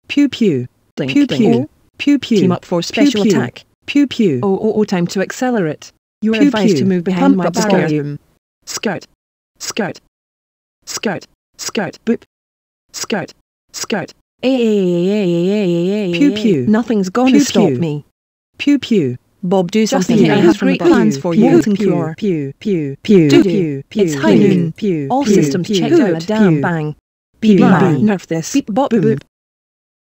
Pew pew. Dink, Pew dink. pew. Pew pew. Team up for special pew. attack. Pew pew. Oh, time to accelerate. You are Pew, advised pew. to move behind Pump my up barrier. skirt. Skirt. Skirt. Skirt. Boop. Skirt. Skirt. Pew pew. Nothing's gonna Pew, stop pew. me. Pew pew. Bob, do Just something. here. I have great plans for you. Pew pew. Pew pew. Do. Pew pew. It's high noon. Pew. All pew, systems pew, checked pew, out. A damn pew. bang. Pew Bang. bang. Nerf this. Beep bop boop.